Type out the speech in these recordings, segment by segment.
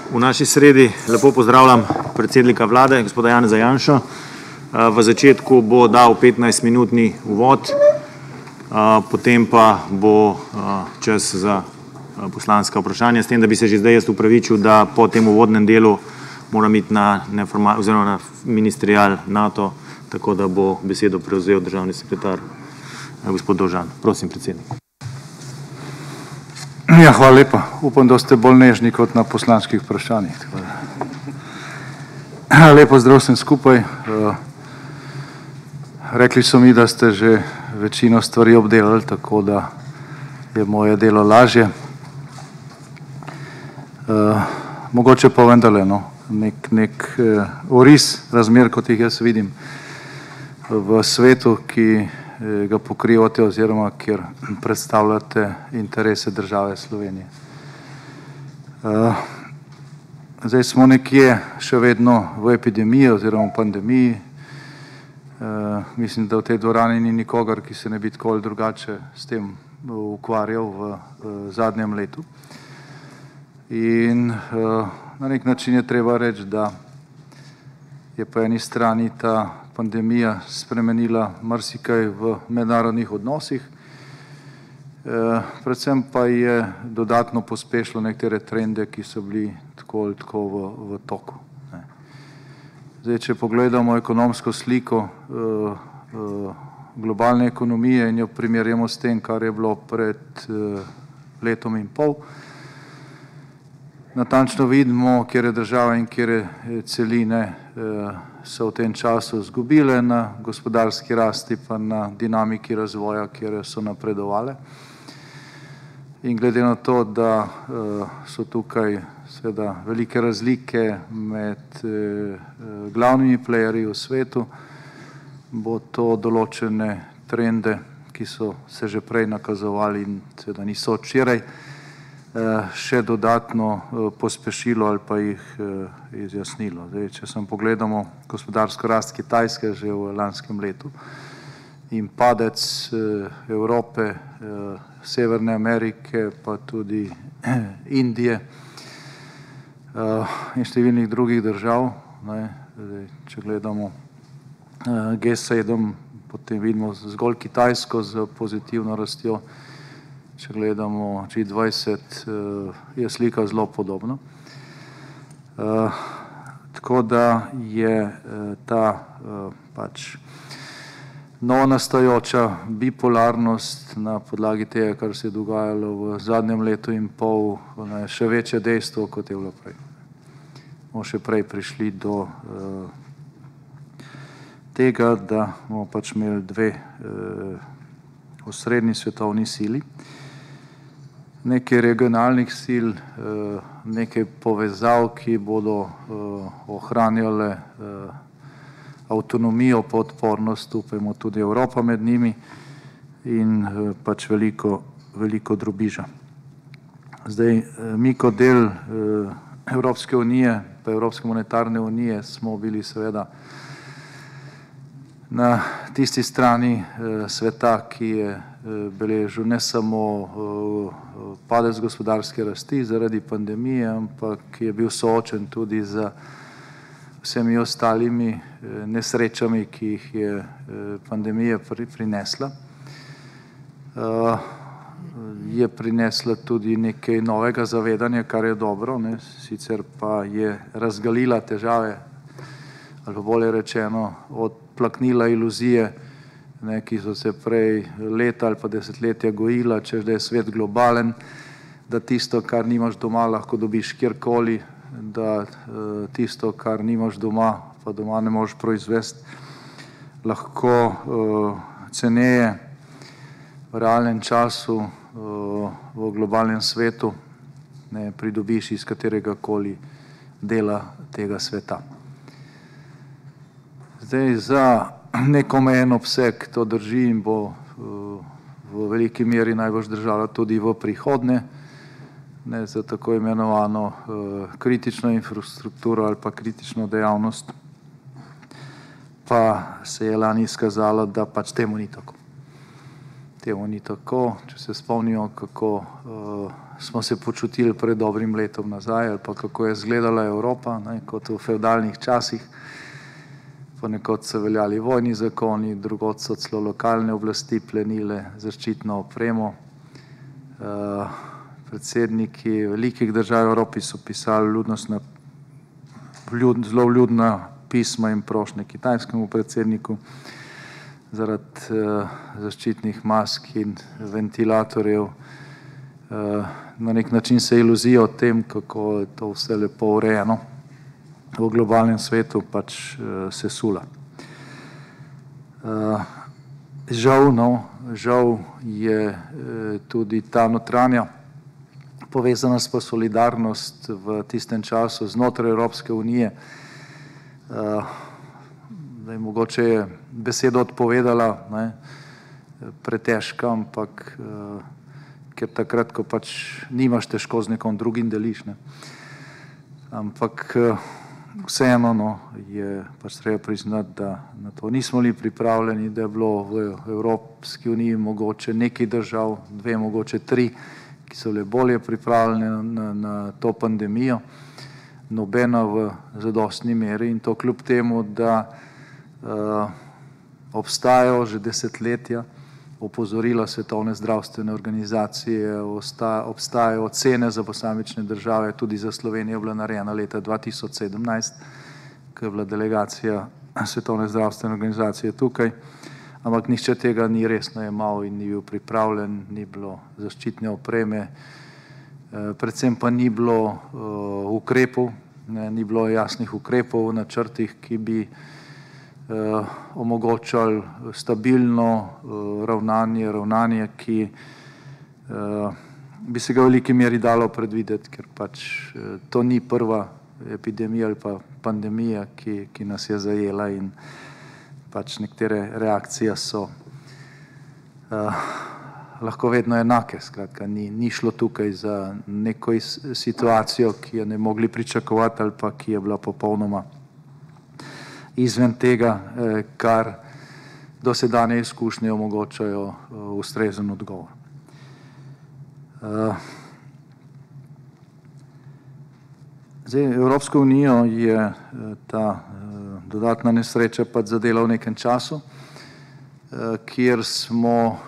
V naši sredi lepo pozdravljam predsednika vlade, gospoda Janeza Janšo. V začetku bo dal 15-minutni uvod, potem pa bo čas za poslanska vprašanja. S tem, da bi se že zdaj jaz upravičil, da po tem uvodnem delu moram iti na ministerial NATO, tako da bo besedo prevzel državni sekretar gospod Dovžan. Prosim, predsednik. Ja, hvala lepa. Upam, da ste bolj nežni kot na poslanskih vprašanjih. Lepo zdrav vsem skupaj. Rekli so mi, da ste že večino stvari obdelali, tako da je moje delo lažje. Mogoče pa vendarle nek oris razmer, kot jih jaz vidim v svetu, ki ga pokrivate oziroma kjer predstavljate interese države Slovenije. Zdaj smo nekje še vedno v epidemiji oziroma v pandemiji. Mislim, da v tej dvorani ni nikogar, ki se ne bi tako ali drugače s tem ukvarjal v zadnjem letu. In na nek način je treba reči, da je po eni strani ta pandemija spremenila marsikaj v mednarodnih odnosih, predvsem pa je dodatno pospešilo nekatere trende, ki so bili tako ali tako v toku. Zdaj, če pogledamo ekonomsko sliko globalne ekonomije in jo primerjamo s tem, kar je bilo pred letom in pol, natančno vidimo, kjer je država in kjer je celine so v tem času izgubile na gospodarski rasti pa na dinamiki razvoja, kjer so napredovale. In glede na to, da so tukaj seveda velike razlike med glavnimi playerji v svetu, bo to določene trende, ki so se že prej nakazovali in seveda niso včeraj, še dodatno pospešilo ali pa jih izjasnilo. Zdaj, če sem pogledamo gospodarsko rast Kitajske že v lanskem letu in padec Evrope, Severne Amerike, pa tudi Indije in številnih drugih držav. Zdaj, če gledamo G7, potem vidimo zgolj Kitajsko z pozitivno rastjo. Če gledamo G20, je slika zelo podobna. Tako da je ta novonastajajoča bipolarnost na podlagi tega, kar se je dogajalo v zadnjem letu in pol, še večje dejstvo, kot je bilo prej. Bomo še prej prišli do tega, da bomo imeli dve osrednji svetovni sili, nekaj regionalnih sil, nekaj povezav, ki bodo ohranjale avtonomijo pa odpornost, upajmo tudi Evropa med njimi, in veliko drobiža. Zdaj, mi kot del Evropske unije pa Evropske monetarne unije smo bili seveda na tisti strani sveta, ki je beležil ne samo padec gospodarske rasti zaradi pandemije, ampak je bil soočen tudi z vsemi ostalimi nesrečami, ki jih je pandemija prinesla. Je prinesla tudi nekaj novega zavedanja, kar je dobro, sicer pa je razgalila težave, ali pa bolje rečeno, odplaknila iluzije, ki so se prej leta ali pa desetletja gojila, češ da je svet globalen, da tisto, kar nimaš doma, lahko dobiš kjerkoli, da tisto, kar nimaš doma, pa doma ne možeš proizvesti, lahko ceneje v realnem času v globalnem svetu pridobiš iz kateregakoli dela tega sveta. Zdaj, za nekomejen obseg to drži in bo v veliki meri najbolj držalo tudi v prihodnje, za tako imenovano kritično infrastrukturo ali pa kritično dejavnost, pa se je lani izkazalo, da temu ni tako. temu ni tako. Če se spomnimo, kako smo se počutili pred dobrim letom nazaj ali pa kako je izgledala Evropa, kot v fevdalnih časih. Ponekod so veljali vojni zakoni, drugod so celo lokalne oblasti plenile zaščitno opremo. Predsedniki velikih držav v Evropi so pisali zelo vljudna pisma in prošnje kitajskemu predsedniku zaradi zaščitnih mask in ventilatorjev. Na nek način se iluzija o tem, kako je to vse lepo urejeno v globalnem svetu, pač sesula. Žal je tudi ta notranja povezanost pa solidarnost v tistem času znotraj Evropske unije. Mogoče je besedo odpovedala pretežka, ampak ker takrat, ko pač nimaš, težko z nekom drugim deliš. Ampak vseeno je pač treba priznati, da na to nismo bili pripravljeni, da je bilo v Evropski uniji mogoče nekaj držav, 2, mogoče 3, ki so bile bolje pripravljene na to pandemijo, nobena v zadostni meri, in to kljub temu, da obstajajo že desetletja opozorila Svetovne zdravstvene organizacije, obstajajo ocene za posamične države, tudi za Slovenijo je bila narejena leta 2017, ko je bila delegacija Svetovne zdravstvene organizacije tukaj, ampak nihče tega ni resno jemal in ni bil pripravljen, ni bilo zaščitne opreme, predvsem pa ni bilo ukrepov, ni bilo jasnih ukrepov v načrtih, ki bi omogočali stabilno ravnanje, ki bi se ga v veliki meri dalo predvideti, ker pač to ni prva epidemija ali pa pandemija, ki nas je zajela, in pač nekatere reakcije so lahko vedno enake. Skratka, ni šlo tukaj za neko situacijo, ki je ne mogli pričakovati ali pa ki je bila popolnoma izven tega, kar dosedanje izkušnje omogočajo ustrezen odgovor. Evropsko unijo je ta dodatna nesreča pač zadela v nekem času, kjer smo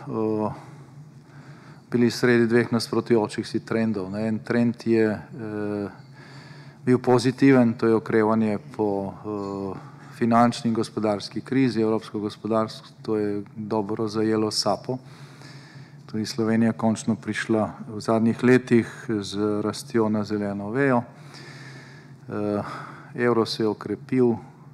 bili sredi 2 nasprotujočih si trendov. En trend je bil pozitiven, to je okrevanje po finančni in gospodarski krizi. Evropsko gospodarstvo je dobro zajelo sapo. Tudi Slovenija končno prišla v zadnjih letih z rastjo na zeleno vejo. Evro se je okrepil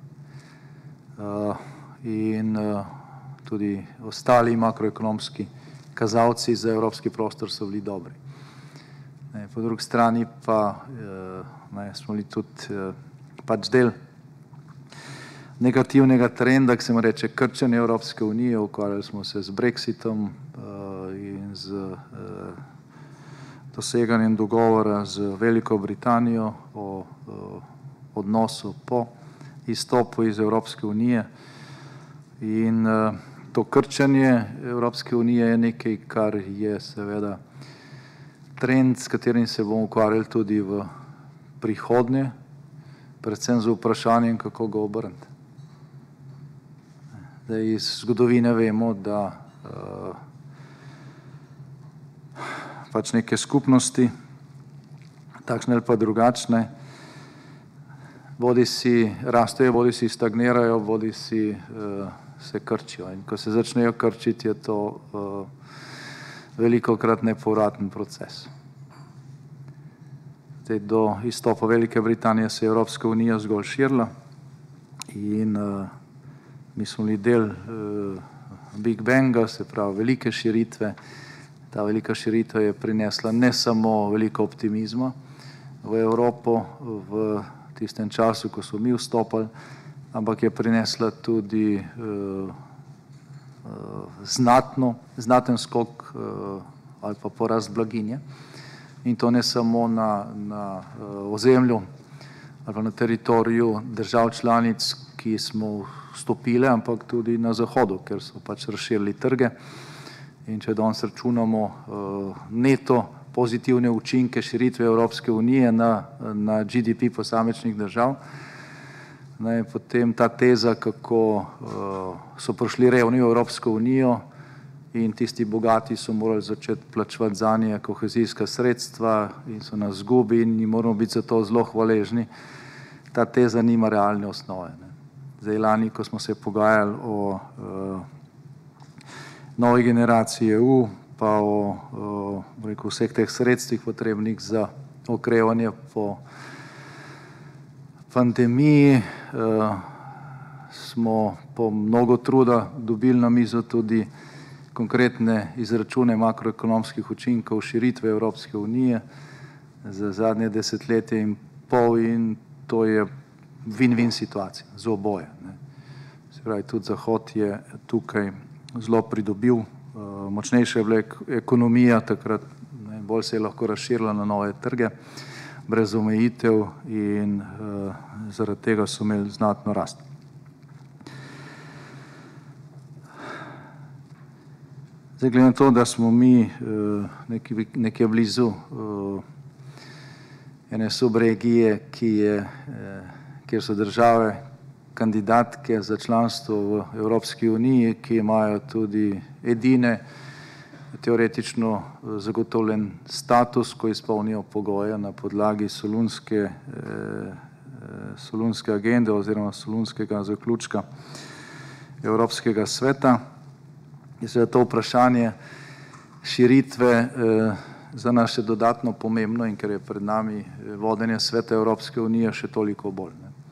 in tudi ostali makroekonomski kazalci za evropski prostor so bili dobri. Po drugi strani pa smo bili tudi pač del negativnega trenda, ki se mu reče krčenje Evropske unije. Ukvarjali smo se z Brexitom in z doseganjem dogovora z Veliko Britanijo o odnosu po izstopu iz Evropske unije. In to krčenje Evropske unije je nekaj, kar je seveda trend, s katerim se bomo ukvarjali tudi v prihodnje, predvsem z vprašanjem, kako ga obrniti. Iz zgodovine vemo, da pač neke skupnosti, takšne ali pa drugačne, bodi si rastejo, bodi si stagnirajo, bodi si se krčijo. In ko se začnejo krčiti, je to velikokrat nepovraten proces. Do izstopa Velike Britanije se je Evropska unija zgolj širila in mi smo bili del Big Banga, se pravi velike širitve. Ta velika širitev je prinesla ne samo veliko optimizma v Evropo v tistem času, ko smo mi vstopali, ampak je prinesla tudi znaten skok ali pa porast blaginje. In to ne samo na ozemlju ali pa na teritoriju držav članic, ki smo vstopile, ampak tudi na Zahodu, ker so pač razširili trge In če danes računamo neto pozitivne učinke širitve Evropske unije na GDP posamečnih držav, potem ta teza, kako so prišli revni v Evropsko unijo in tisti bogati so morali začeti plačevati zanje kohezijska sredstva in so nas izgubi in jim moramo biti za to zelo hvaležni, ta teza nima realne osnove. Zdaj lani, ko smo se pogajali o novi generaciji EU, pa o vseh teh sredstvih potrebnih za okrevanje po pandemiji, smo po mnogo truda dobili na mizo tudi konkretne izračune makroekonomskih učinkov širitve Evropske unije za zadnje desetletje in pol in to je win-win situacija za oboje. Se pravi, tudi Zahod je tukaj zelo pridobil, močnejša je bila ekonomija takrat, bolj se je lahko razširila na nove trge, brez omejitev in zaradi tega so imeli znatno rast. Zdaj, glede na to, da smo mi nekje blizu ene subregije, kjer so države kandidatke za članstvo v Evropski uniji, ki imajo tudi edine teoretično zagotovljen status, ko izpolnijo pogoje na podlagi Solunske agende oziroma Solunskega zaključka Evropskega sveta. Je seveda to vprašanje širitve za nas še dodatno pomembno in ker je pred nami vodenje Sveta Evropske unije še toliko bolj.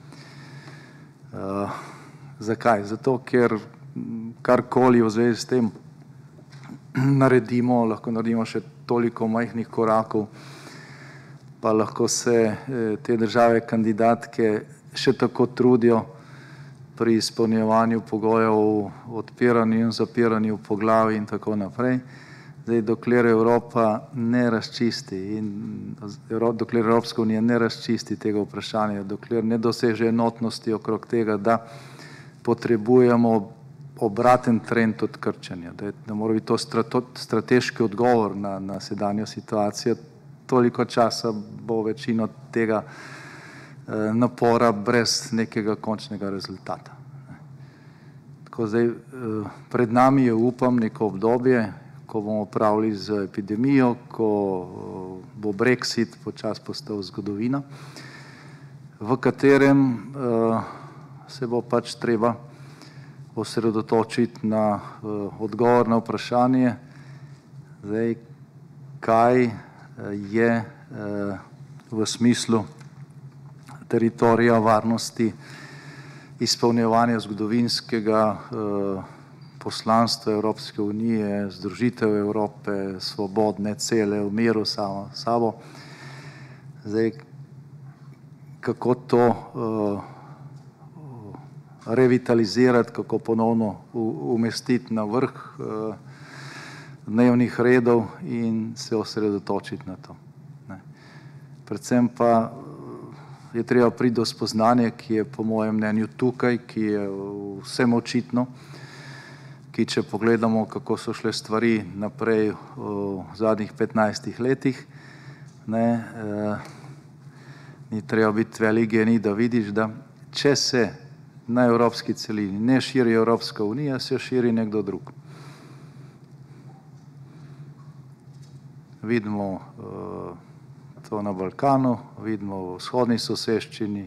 Zakaj? Zato, ker karkoli v zvezi s tem naredimo, lahko naredimo še toliko majhnih korakov, pa lahko se te države kandidatke še tako trudijo pri izpolnjevanju pogojev, odpiranju in zapiranju poglavij in tako naprej. Zdaj, dokler Evropa ne razčisti in dokler Evropska unija ne razčisti tega vprašanja, dokler ne doseže enotnosti okrog tega, da potrebujemo obraten trend odkrčanja, da mora biti to strateški odgovor na sedanjo situacijo, toliko časa bo večino tega napora brez nekega končnega rezultata. Tako zdaj, pred nami je, upam, neko obdobje, ko bomo pravili z epidemijo, ko bo Brexit počasi postal zgodovina, v katerem se bo pač treba osredotočiti na odgovor na vprašanje, zdaj, kaj je v smislu teritorija, varnosti, izpolnjevanja zgodovinskega poslanstva Evropske unije, združitev Evrope, svobodne, cele, v miru sabo. Zdaj, kako to revitalizirati, kako ponovno umestiti na vrh dnevnih redov in se osredotočiti na to. Predvsem pa je treba priti do spoznanja, ki je po mojem mnenju tukaj, ki je vsem očitno, ki če pogledamo, kako so šle stvari naprej v zadnjih 15 letih, ni treba biti velik genij, da vidiš, da če se na evropski celini ne širi Evropska unija, se širi nekdo drug. Vidimo to na Balkanu, vidimo v vzhodni soseščini.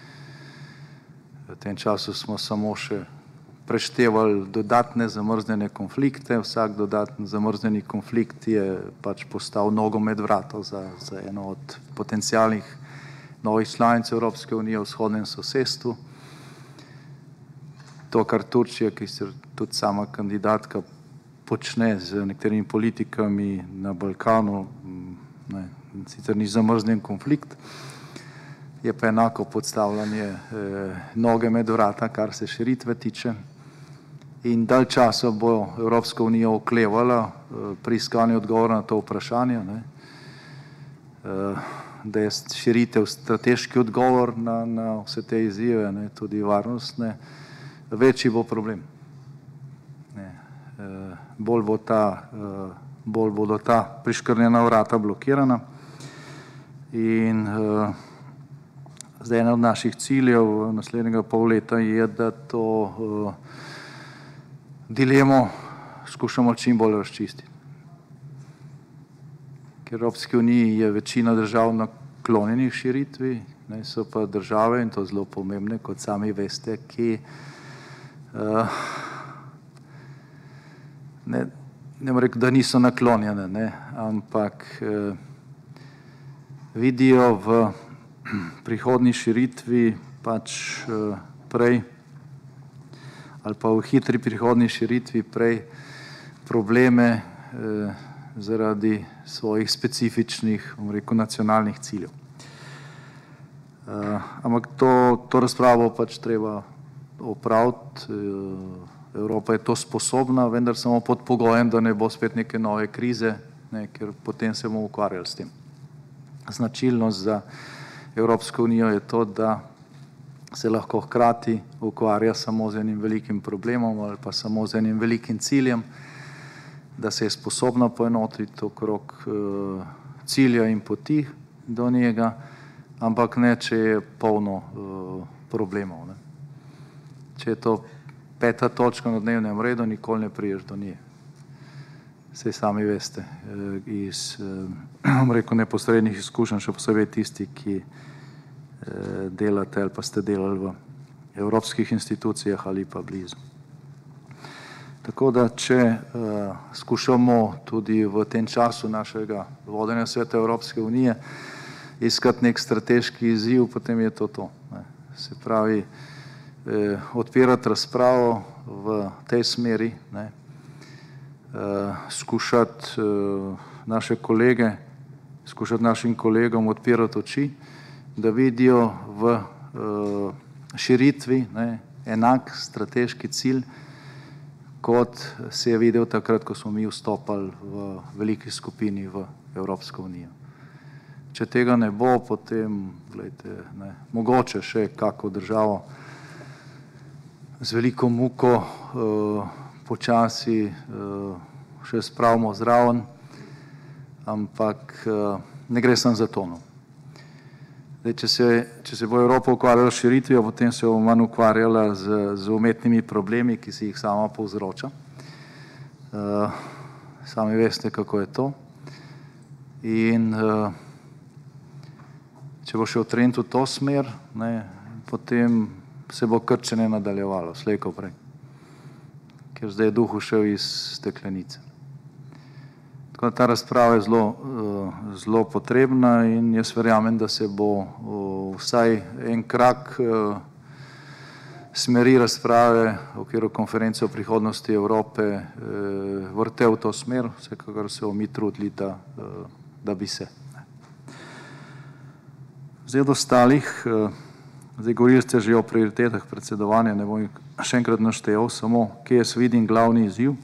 V tem času smo samo še preštevali dodatne zamrznjene konflikte. Vsak dodatni zamrznjeni konflikt je pač postal nogomet vrata za eno od potencialnih novih članic Evropske unije v vzhodnem sosedstvu. To, kar Turčija, ki je tudi sama kandidatka, počne z nekaterimi politikami na Balkanu, sicer ni zamrznjen konflikt, je pa enako podstavljanje noge med vrata, kar se širitve tiče. In dalj časa bo Evropska unija oklevala pri iskanju odgovora na to vprašanje, da je širitev strateški odgovor na vse te izzive, tudi varnostne, večji bo problem. bolj bodo ta priškrnjena vrata blokirana. In zdaj ena od naših ciljev naslednjega pol leta je, da to dilemo skušamo čim bolj razčistiti. Ker v Evropski uniji je večina držav naklonjenih širitvi, so pa države, in to zelo pomembne, kot sami veste, ki ne bom rekel, da niso naklonjene, ampak vidijo v prihodnji širitvi pač prej ali pa v hitri prihodnji širitvi prej probleme zaradi svojih specifičnih, bom rekel, nacionalnih ciljev. Ampak to razpravo pač treba opraviti. Evropa je to sposobna, vendar samo pod pogojem, da ne bo spet neke nove krize, ker potem se bomo ukvarjali s tem. Značilnost za Evropsko unijo je to, da se lahko hkrati ukvarja samo z enim velikim problemom ali pa samo z enim velikim ciljem, da se je sposobna poenotiti okrog cilja in poti do njega, ampak ne, če je polno problemov. Če je to 5. točka na dnevnem redu, nikoli ne priješ do nje. Saj sami veste iz, bom rekel, neposrednih izkušenj, še posebej tisti, ki delate ali pa ste delali v evropskih institucijah ali pa blizu. Tako da, če skušamo tudi v tem času našega vodenja Sveta Evropske unije iskati nek strateški izziv, potem je to. Se pravi, odpirati razpravo v tej smeri, skušati naše kolege, skušati našim kolegom odpirati oči, da vidijo v širitvi enak strateški cilj, kot se je videl takrat, ko smo mi vstopali v veliki skupini v Evropsko unijo. Če tega ne bo, potem, gledajte, mogoče še kako državo z veliko muko počasi še spravimo zraven, ampak ne gre samo za to. Če se bo Evropa ukvarjala s širitvijo, potem se bo manj ukvarjala z umetnimi problemi, ki si jih sama povzroča. Sami veste, kako je to. In če bo šel trend v to smer, potem se bo krčenje nadaljevalo, slej ko prej. Ker zdaj je duh ušel iz steklenice. Tako da ta razprava je zelo potrebna in jaz verjamem, da se bo vsaj en krak smeri razprave v okviru konference o prihodnosti Evrope vrtel v to smer, vsekakor se bomo mi trudili, da bi se. Zdaj od ostalih, govorili ste že o prioritetah predsedovanja, ne bom še enkrat naštel, samo kje jaz vidim glavni izziv.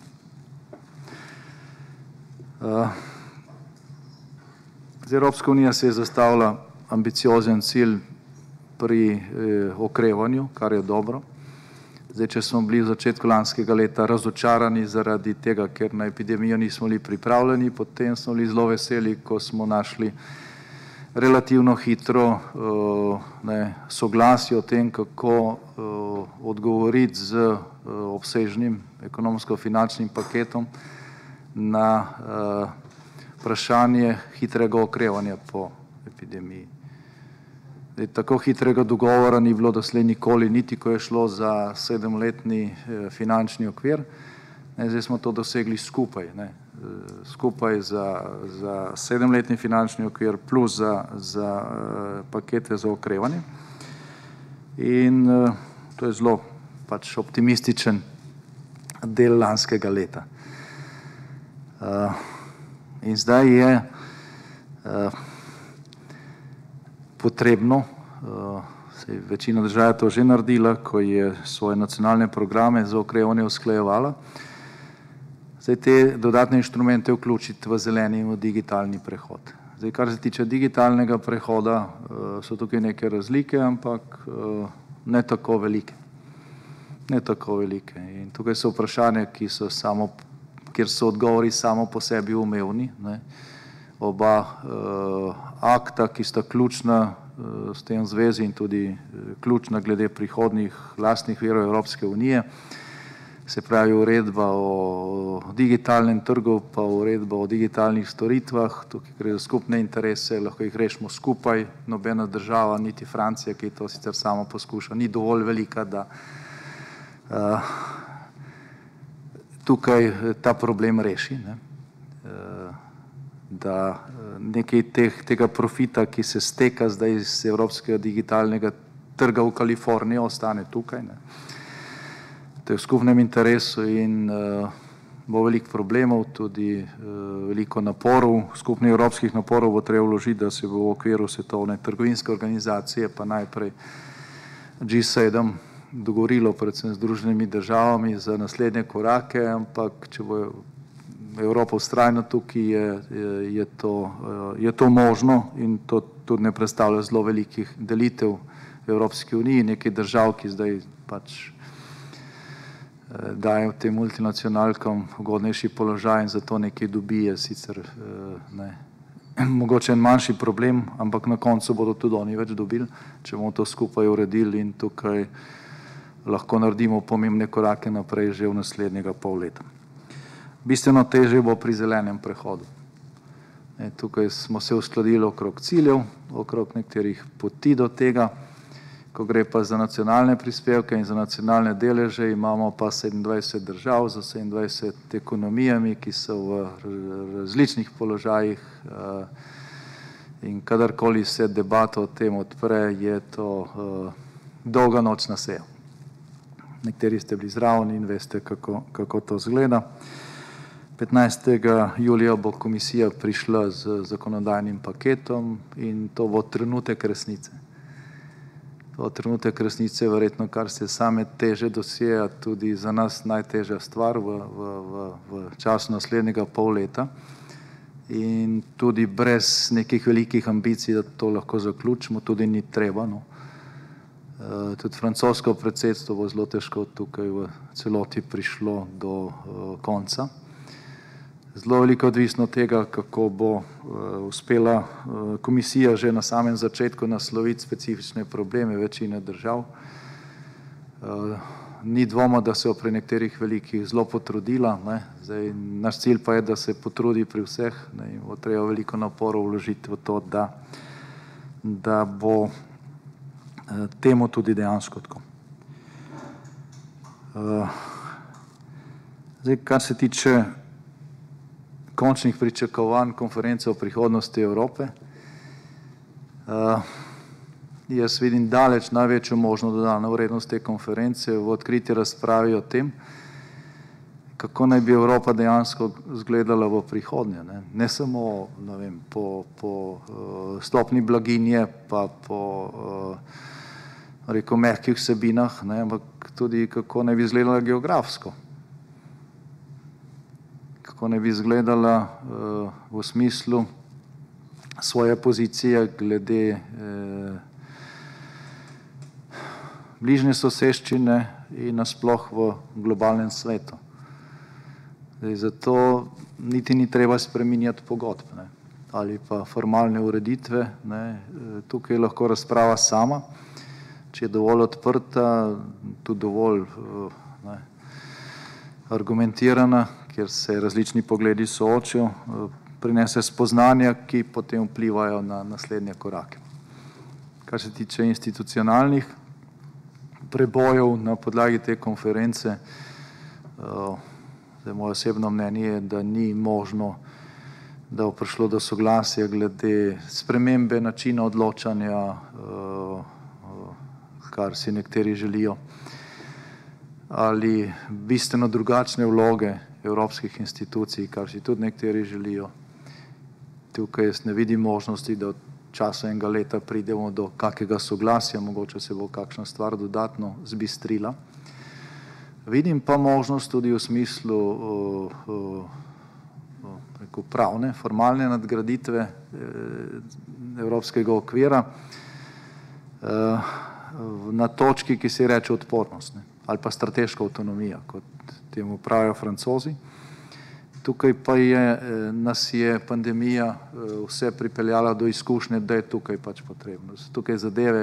Evropska unija se je zastavila ambiciozen cilj pri okrevanju, kar je dobro. Zdaj, če smo bili v začetku lanskega leta razočarani zaradi tega, ker na epidemijo nismo bili pripravljeni, potem smo bili zelo veseli, ko smo našli relativno hitro soglasje o tem, kako odgovoriti z obsežnim ekonomsko-finančnim paketom na vprašanje hitrega okrevanja po epidemiji. Tako hitrega dogovora ni bilo doslej nikoli, niti ko je šlo za 7-letni finančni okvir. Zdaj smo to dosegli skupaj. Skupaj za 7-letni finančni okvir plus za pakete za okrevanje. In to je zelo pač optimističen del lanskega leta. In zdaj je potrebno, večina držav je to že naredila, ko je svoje nacionalne programe za okrevanje usklajevala, zdaj te dodatne inštrumente vključiti v zeleni in v digitalni prehod. Zdaj, kar se tiče digitalnega prehoda, so tukaj neke razlike, ampak ne tako velike. Ne tako velike. In tukaj so vprašanja, ki kjer so odgovori samo po sebi umevni. Oba akta, ki sta ključna s tem zvezi in tudi ključna glede prihodnjih lastnih virov Evropske unije, se pravi uredba o digitalnem trgu pa uredba o digitalnih storitvah, tukaj gre za skupne interese, lahko jih rešimo skupaj, nobena država, niti Francija, ki to sicer samo poskuša, ni dovolj velika, da tukaj ta problem reši, da nekaj tega profita, ki se steka zdaj iz evropskega digitalnega trga v Kalifornijo, ostane tukaj. To je v skupnem interesu in bo veliko problemov, tudi veliko naporov, skupnih evropskih naporov bo treba vložiti, da se bo v okviru Svetovne trgovinske organizacije, pa najprej G7, dogovorilo predvsem z Združenimi državami za naslednje korake, ampak če bo Evropa vztrajna tukaj, je to možno in to tudi ne predstavlja zelo velikih delitev v Evropski uniji, nekaj držav, ki zdaj pač dajo tem multinacionalkam ugodnejši položaj in zato nekaj dobijo, sicer mogoče en manjši problem, ampak na koncu bodo tudi oni več dobili, če bomo to skupaj uredili in tukaj lahko naredimo pomembne korake naprej že v naslednjega pol leta. Bistveno težje bo pri zelenem prehodu. Tukaj smo se uskladili okrog ciljev, okrog nekaterih poti do tega. Ko gre pa za nacionalne prispevke in za nacionalne deleže, imamo pa 27 držav z 27 ekonomijami, ki so v različnih položajih in kadarkoli se debata o tem odpre, je to dolga nočna seja. Nekateri ste bili zraven in veste, kako to izgleda. 15. julija bo komisija prišla z zakonodajnim paketom in to bo trenutek resnice. To trenutek resnice je verjetno, kar se same teže dosjeja, tudi za nas najtežja stvar v času naslednjega pol leta in tudi brez nekih velikih ambicij, da to lahko zaključimo, tudi ni treba. Tudi francosko predsedstvo bo zelo težko tukaj v celoti prišlo do konca. Zelo veliko odvisno od tega, kako bo uspela komisija že na samem začetku nasloviti specifične probleme večine držav. Ni dvoma, da se bo pri nekaterih velikih zelo potrudila. Zdaj, naš cilj pa je, da se potrudi pri vseh in bo treba veliko naporov vložiti v to, da bo temu tudi dejansko tako. Zdaj, kar se tiče končnih pričakovanj konference o prihodnosti Evrope, jaz vidim daleč največjo možno dodano vrednost te konference v odkriti razpravi o tem, kako naj bi Evropa dejansko izgledala v prihodnje. Ne samo po stopni blaginje pa po mehkih vsebinah, ampak tudi kako naj bi izgledala geografsko. Kako naj bi izgledala v smislu svoje pozicije glede bližnje soseščine in nasploh v globalnem svetu. Zato niti ni treba spreminjati pogodb ali pa formalne ureditve. Tukaj je lahko razprava sama, če je dovolj odprta, tudi dovolj argumentirana, kjer se različni pogledi soočijo, prinese spoznanja, ki potem vplivajo na naslednje korake. Kar se tiče institucionalnih prebojev na podlagi te konference, moje osebno mnenje je, da ni možno, da bo prišlo do soglasja glede spremembe načina odločanja, kar si nekateri želijo, ali bistveno drugačne vloge evropskih institucij, kar si tudi nekateri želijo. Tukaj jaz ne vidim možnosti, da v času enega leta pridemo do kakega soglasja, mogoče se bo kakšna stvar dodatno zbistrila. Vidim pa možnost tudi v smislu pravne, formalne nadgraditve evropskega okvira na točki, ki se reče odpornost ali pa strateška avtonomija, kot temu pravijo Francozi. Tukaj pa nas je pandemija vse pripeljala do izkušnje, da je tukaj pač potrebno. Tukaj zadeve,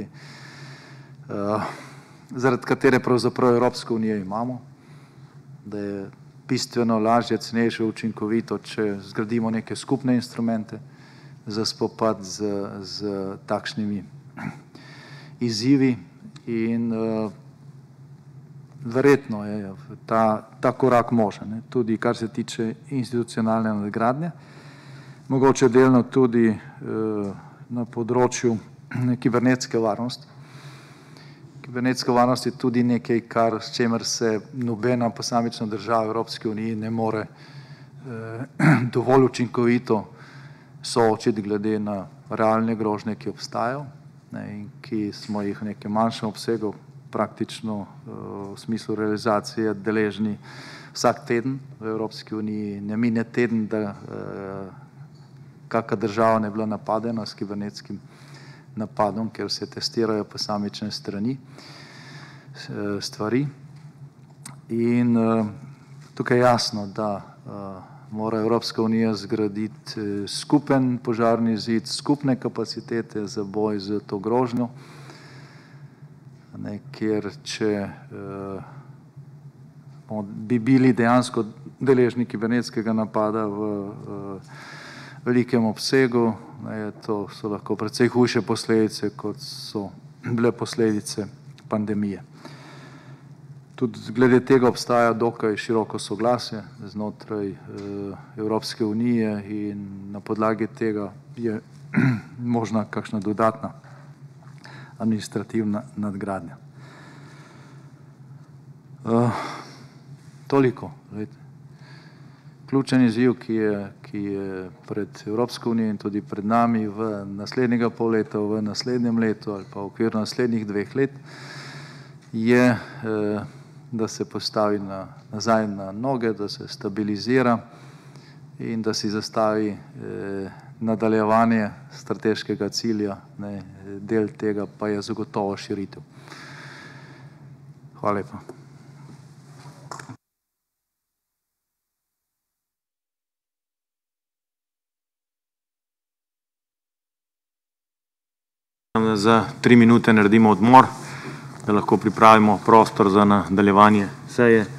zaradi katere pravzaprav Evropsko unijo imamo, da je bistveno lažje, cenejše, učinkovito, če zgradimo neke skupne instrumente za spopad z takšnimi izzivi in verjetno je ta korak možen, tudi kar se tiče institucionalne nadgradnje, mogoče delno tudi na področju kibernetske varnosti. Kibernetska varnost je tudi nekaj, s čemer se nobena posamična država Evropske unije ne more dovolj učinkovito soočiti glede na realne grožnje, ki obstajajo in ki smo jih v nekem manjšem obsegu praktično v smislu realizacije deležni vsak teden v Evropski uniji. Ne mine teden, da kakšna država ne bila napadena s kibernetskim napadom, ker se testirajo posamične stvari. In tukaj je jasno, da mora Evropska unija zgraditi skupen požarni zid, skupne kapacitete za boj z to grožnjo, ker če bi bili dejansko deležni kibernetskega napada v velikem obsegu, to so lahko precej hujše posledice, kot so bile posledice pandemije. Tudi glede tega obstaja dokaj široko soglasje znotraj Evropske unije in na podlagi tega je možna kakšna dodatna administrativna nadgradnja. Toliko. Ključen izziv, ki je pred Evropsko unijo in tudi pred nami v naslednjega pol leta, v naslednjem letu ali pa v okviru naslednjih 2 let, je, da se postavi nazaj na noge, da se stabilizira in da si zastavi nadaljevanje strateškega cilja, del tega pa je zagotovo širitev. Hvala lepa. Za 3 minute naredimo odmor, da lahko pripravimo prostor za nadaljevanje seje.